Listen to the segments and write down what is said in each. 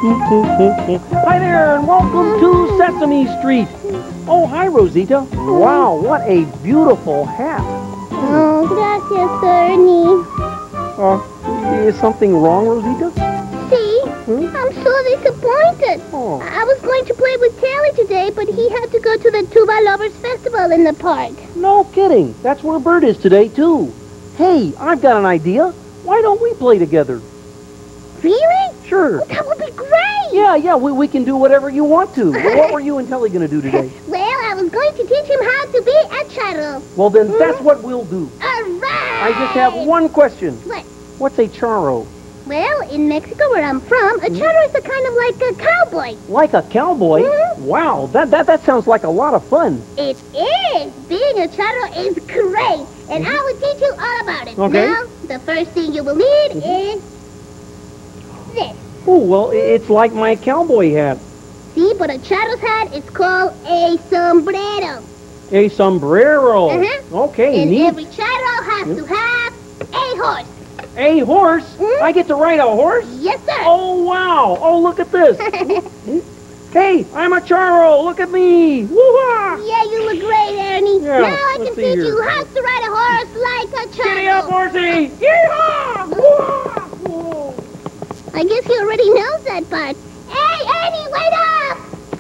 Hi there, and welcome to Sesame Street. Oh, hi, Rosita. Wow, what a beautiful hat. Oh, gracias, Ernie. Is something wrong, Rosita? See? I'm so disappointed. Oh. I was going to play with Nelly today, but he had to go to the Tuba Lovers Festival in the park. No kidding. That's where Bert is today, too. Hey, I've got an idea. Why don't we play together? Really? Sure. Oh, that would be great. Yeah, we can do whatever you want to. What were you and Telly going to do today? Well, I was going to teach him how to be a charro. Well, then that's what we'll do. All right. I just have one question. What? What's a charro? Well, in Mexico, where I'm from, a charro is a kind of like a cowboy. Like a cowboy? Wow, that sounds like a lot of fun. It is. Being a charro is great, and I will teach you all about it. Okay. Now, the first thing you will need is this. Oh, well, it's like my cowboy hat. See, but a charro's hat is called a sombrero. A sombrero. Okay, And neat. every charro has to have a horse. A horse? I get to ride a horse? Yes, sir. Oh, wow. Oh, look at this. Hey, I'm a charro. Look at me. Woo-ha! Yeah, you look great, Ernie. Yeah, Now I let's can see teach here. you how to ride a horse like a charro. Giddy up, horsey. Yeehaw! Woo-ha! Whoa. I guess he already knows that part. Hey, Ernie, wait up!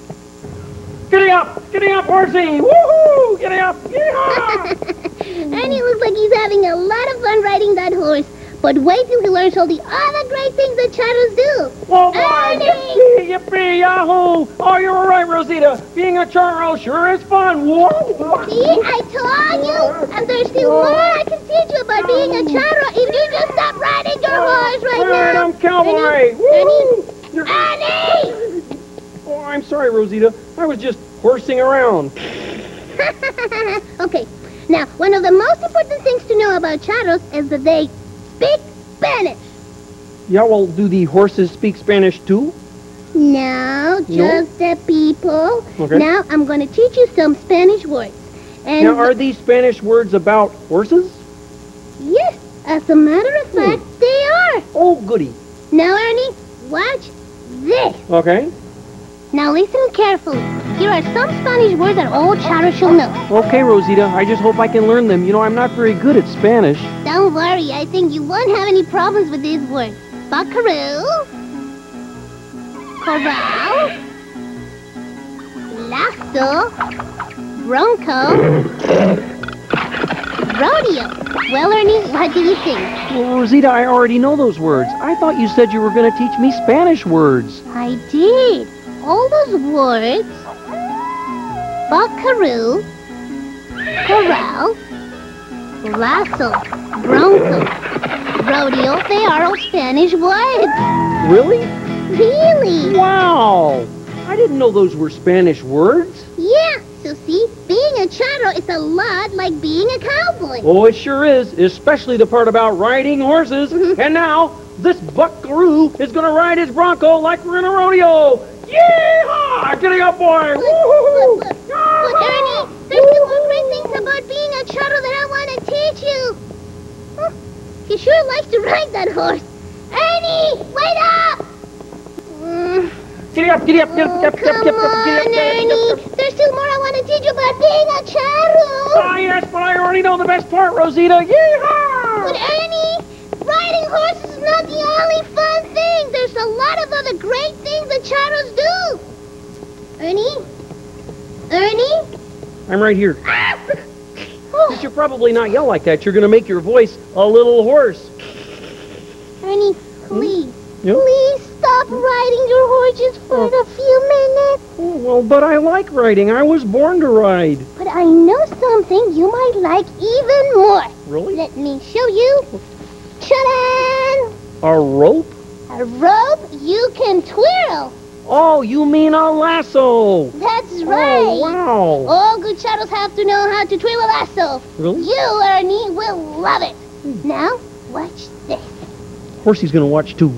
Giddy up, horsey. Woohoo! Giddy up. Yeehaw! Ernie looks like he's having a lot of fun riding that horse. But wait till he learns all the other great things that charros do. Whoa, boy! Ernie! Yippee, yippee, yahoo! Oh, you were right, Rosita. Being a charro sure is fun. Whoa! See, I told you. And there's still more I can teach you about being a charro if you just stop riding your horse right All right, now. I'm cowboy. Woo! Ernie! Oh, I'm sorry, Rosita. I was just horsing around. Okay, now, one of the most important things to know about charros is that they speak Spanish. Yeah, well, do the horses speak Spanish too? No, just the people. Okay. Now, I'm going to teach you some Spanish words. And Now, are these Spanish words about horses? yes, as a matter of fact, they are. Oh, goody. Now, Ernie, watch this. Okay. Now, listen carefully. Here are some Spanish words that all charros should know. Okay, Rosita. I just hope I can learn them. You know, I'm not very good at Spanish. Don't worry, I think you won't have any problems with these words. Buckaroo, corral, lasso, bronco, rodeo. Well, Ernie, what do you think? Well, Rosita, I already know those words. I thought you said you were going to teach me Spanish words. I did. All those words, buckaroo, corral, lasso, bronco, rodeo, they are all Spanish words. Really? Really? Wow! I didn't know those were Spanish words. Yeah, so see, being a charro is a lot like being a cowboy. Oh, it sure is, especially the part about riding horses. And now, this buckaroo is going to ride his bronco like we're in a rodeo. Yeehaw! Giddy up, boy! Woo-hoo-hoo! But Ernie, there's two more great things about being a charro that I want to teach you. He sure likes to ride that horse. Ernie, wait up! Giddy up, giddy up, giddy up, Oh, giddy up, come giddy up, on, giddy up, giddy up, Ernie. There's still more I want to teach you about being a charro. Ah, yes, but I already know the best part, Rosita. But Yeehaw! Ernie, riding horses is not the only fun thing. There's a lot of other great things that charros do. Ernie? Ernie? I'm right here. Oh, You should probably not yell like that. You're going to make your voice a little hoarse. Ernie, please. Yep. Please stop riding your horses for a few minutes. Oh, well, but I like riding. I was born to ride. But I know something you might like even more. Really? Let me show you. Ta-da! A rope? A rope you can twirl. Oh, you mean a lasso. That's right. Oh, wow. All good charros have to know how to twirl a lasso. Really? You, Ernie, will love it. Now, watch this. Horsey's going to watch, too.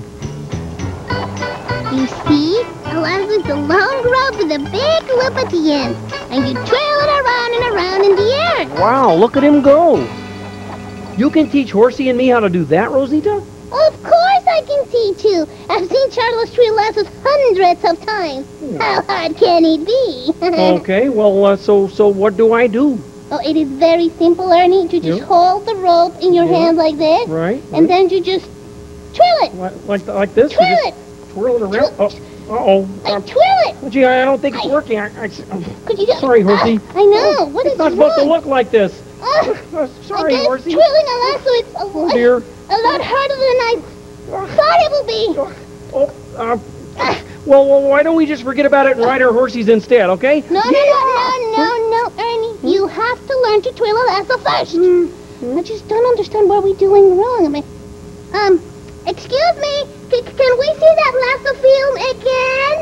You see? A lasso is a long rope with a big loop at the end. And you twirl it around and around in the air. Wow, look at him go. You can teach Horsey and me how to do that, Rosita? Of course I can teach you. I've seen Charlos tree lessons hundreds of times. How hard can it be? Okay, well, so what do I do? Oh, it is very simple, Ernie. You just hold the rope in your hand like this. Right. And then you just twirl it. Like this? Twirl it. Twirl it around? Uh-oh. Twirl it. Gee, I don't think it's working. Could you Sorry, Horsey. I know. What is It's not wrong? supposed to look like this. Sorry, I guess Horsey. twirling a lasso is a Dear. lot harder than I thought it would be. Well, why don't we just forget about it and ride our horses instead, okay? No, Ernie. You have to learn to twirl a lasso first. I just don't understand what we're doing wrong. I mean, excuse me. Can we see that lasso film again?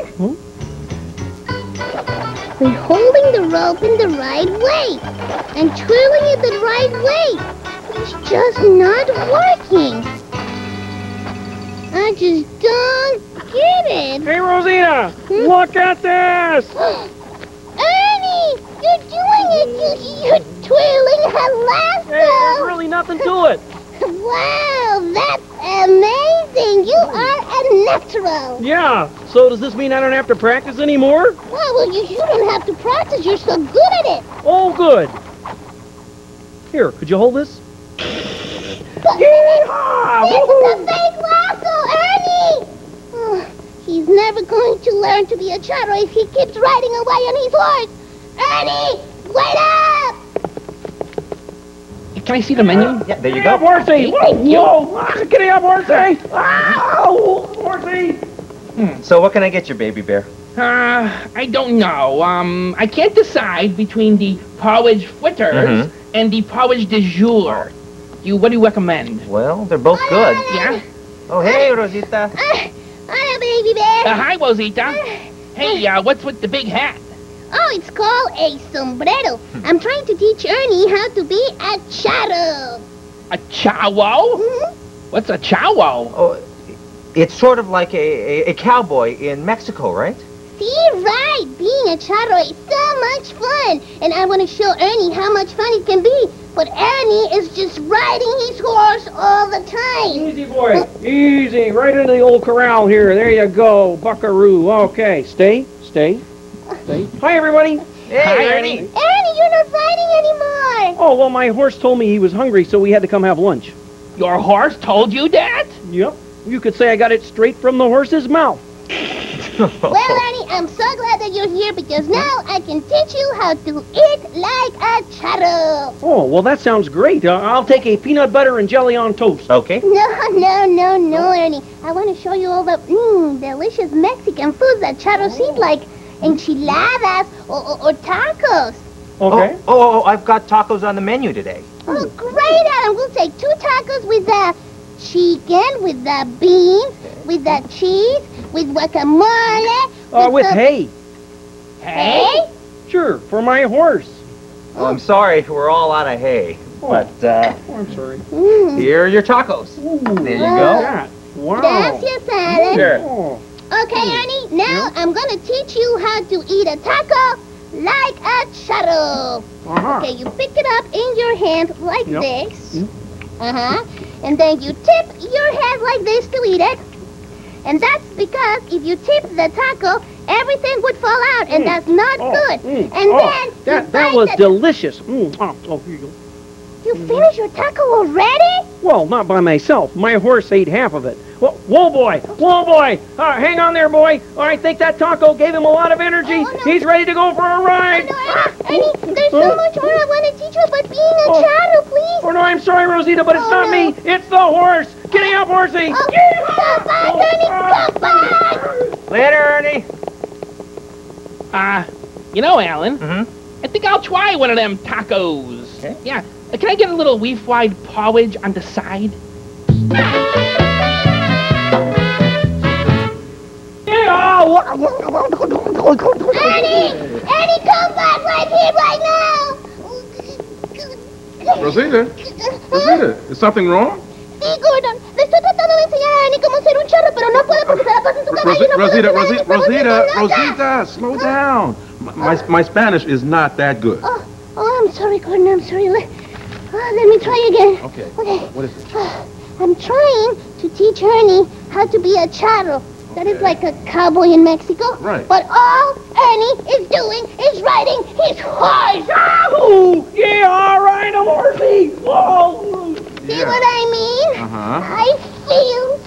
We're holding the rope in the right way and twirling it the right way. It's just not working. I just don't get it. Hey, Rosita, look at this. Ernie, you're doing it. You're twirling a lasso. Hey, there's really nothing to it. Wow, that's amazing. You are a natural. Yeah, so does this mean I don't have to practice anymore? Well, you don't have to practice. You're so good at it. Oh, good. Here, could you hold this? It's a fake lasso, Ernie! Oh, he's never going to learn to be a charro if he keeps riding away on his horse. Ernie, wait up! Can I see the menu? Yeah, there you Get up, go. Horsey! Whoa! Get up, Horsey! Ow! Horsey! So what can I get you, baby bear? I don't know. I can't decide between the porridge fritters and the porridge de jour. What do you recommend? Well, they're both good. Yeah? Oh, hey, Rosita. Hiya, baby bear. Hi, Rosita. Hey, what's with the big hat? Oh, it's called a sombrero. I'm trying to teach Ernie how to be a charro. A charro? What's a charro? Oh, it's sort of like a cowboy in Mexico, right? See, right. Being a charro is so much fun. And I want to show Ernie how much fun it can be. But Ernie is just riding his horse all the time. Easy, boy. Easy. Right into the old corral here. There you go. Buckaroo. Okay. Stay. Hi, everybody. Hey, Hi, Ernie. Ernie, you're not riding anymore. Oh, well, my horse told me he was hungry, so we had to come have lunch. Your horse told you that? Yep. You could say I got it straight from the horse's mouth. Well, Ernie, I'm so glad that you're here because now I can teach you how to eat like a charro. Oh, well, that sounds great. I'll take a peanut butter and jelly on toast. Okay. No, Ernie. I want to show you all the delicious Mexican foods that charros eat, like enchiladas or tacos. Okay. Oh, I've got tacos on the menu today. Oh, great, Adam. We'll take 2 tacos with the chicken, with the beans, with the cheese, with guacamole. With hay. Hay? Sure, for my horse. Oh, I'm sorry, we're all out of hay. But Oh, I'm sorry. here are your tacos. Ooh, There you that. go. Wow. Gracias, Adam. Sure. Oh. Okay, Ernie, now I'm going to teach you how to eat a taco like a charro. Okay, you pick it up in your hand like this. And then you tip your hand like this to eat it. And that's because if you tip the taco, everything would fall out, and that's not good. And then that was delicious. Here you go. You finished your taco already? Well, not by myself. My horse ate half of it. Whoa, boy! Hang on there, boy. I think that taco gave him a lot of energy. Oh, no. He's ready to go for a ride. Ernie, there's so much more I want to teach you about being a charro, please. Oh, no, I'm sorry, Rosita, but it's not me. It's the horse. Giddy up, horsey. Come back, Ernie, come back. Later, Ernie. Alan, I think I'll try one of them tacos. Okay. Yeah. Can I get a little wee-fried porridge on the side? Ernie, come back right here, right now. Rosita, is something wrong? Sí, Gordon. Le estoy tratando de enseñar a Ernie cómo ser un charro, pero no puede porque se la pasa en su caballo y no puede Rosita, slow down. My Spanish is not that good. Oh, I'm sorry, Gordon. I'm sorry. Let me try again. Okay. Okay. What is it? I'm trying to teach Ernie how to be a charro. That is like a cowboy in Mexico. Right. But all Ernie is doing is riding his horse. Oh, yeah, all right, I'm horsey. Whoa. See what I mean? Uh-huh. I feel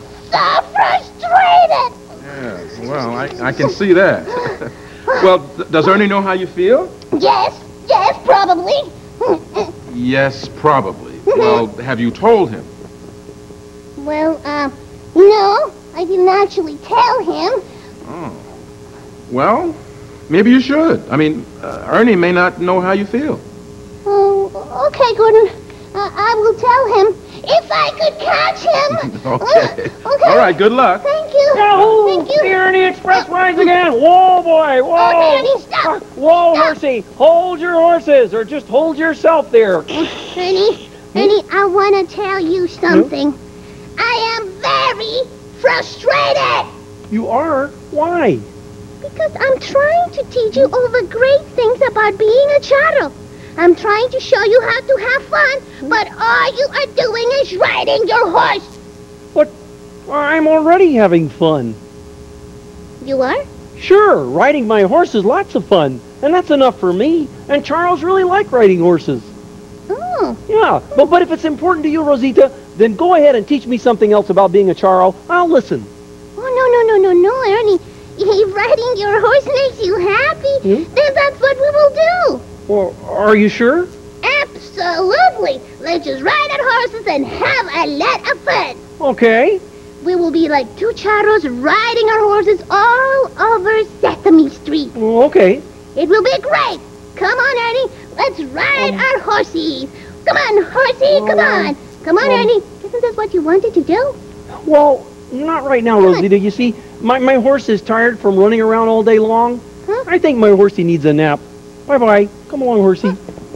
so frustrated. Yes, well, I can see that. Well, does Ernie know how you feel? Yes, probably. Yes, probably. Well, have you told him? Well, no, I didn't actually tell him. Oh. Well, maybe you should. I mean, Ernie may not know how you feel. Oh, okay, Gordon. I will tell him if I could catch him. Okay. Okay. All right, good luck. Thank you. Yahoo! Thank you. The Ernie Express rides again. Whoa, boy, whoa. Okay, Ernie, stop. Whoa, Stop. horsey, hold your horses, or just hold yourself there. Ernie, I want to tell you something. I am very frustrated. You are? Why? Because I'm trying to teach you all the great things about being a charro. I'm trying to show you how to have fun, but all you are doing is riding your horse. But I'm already having fun. You are? Sure, riding my horse is lots of fun, and that's enough for me. And Charles really like riding horses. Oh. Yeah, but if it's important to you, Rosita, then go ahead and teach me something else about being a charro. I'll listen. Oh, no, Ernie. If riding your horse makes you happy, then that's what we will do. Well, are you sure? Absolutely. Let's just ride our horses and have a lot of fun. Okay. We will be like two charros riding our horses all over Sesame Street. Well, okay. It will be great. Come on, Ernie. Let's ride our horsies. Come on, horsey. Come on. Come on, Ernie. Isn't this what you wanted to do? Well, not right now, Rosita. You see, my horse is tired from running around all day long. Huh? I think my horsey needs a nap. Bye-bye. Come along, horsey.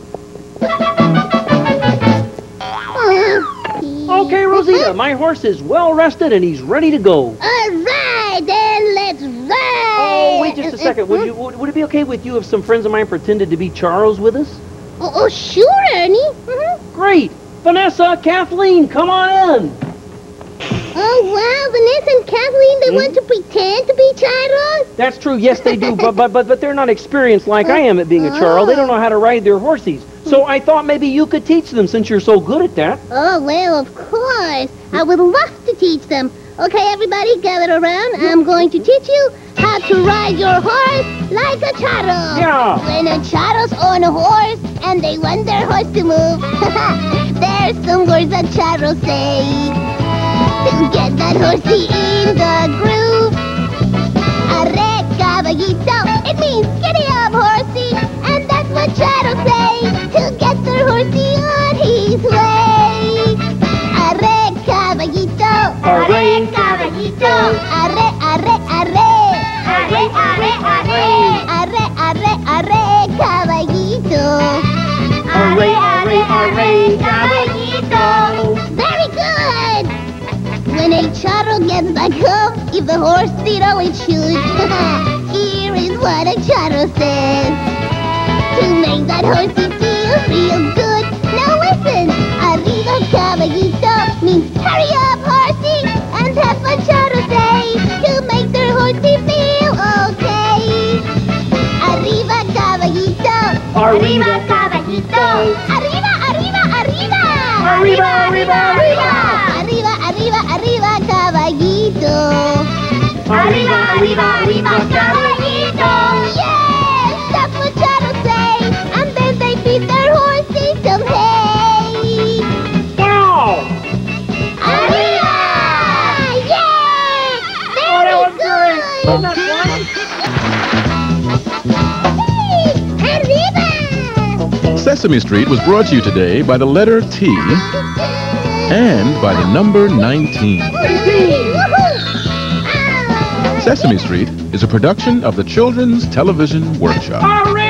Okay, Rosita, my horse is well rested and he's ready to go. All right, then let's ride. Oh, wait just a second. Would it be okay with you if some friends of mine pretended to be charros with us? Oh, sure, Ernie. Great. Vanessa, Kathleen, come on in. Oh, wow, Vanessa and Kathleen, they want to pretend to be charros? That's true. Yes, they do. but they're not experienced like I am at being a charro. They don't know how to ride their horses. So I thought maybe you could teach them since you're so good at that. Oh, well, of course. I would love to teach them. Okay, everybody, gather around. I'm going to teach you how to ride your horse like a charro. Yeah. When a charros own a horse and they want their horse to move, there's some words that charros say to get that horsey in the groove. Arre, caballito, it means giddy up, horsey. And that's what charros say to get their horsey on his way. Arre, caballito. Arre, caballito. Arre, arre, arre. Arre, arre, arre. Arre, arre, arre, caballito. Arre, arre, arre, caballito. Very good. When a charro gets back home, if the horse did all it should, here is what a charro says. To make that horsey feel real good. Now listen, arriba caballito means hurry up horsey, and that's what charro say to make their horsey feel okay. Arriba caballito. Arriba, caballito. Arriba, arriba, arriba. Arriba, arriba, arriba. Arriba, arriba, arriba, caballito. Arriba, arriba, arriba, caballito. Yes, that's what charros say. And then they feed their horses some hay. Wow. Arriba! Yeah! Oh, that was Very great. Wasn't that good! Arriba! Sesame Street was brought to you today by the letter T and by the number 19. Sesame Street is a production of the Children's Television Workshop. Arriba!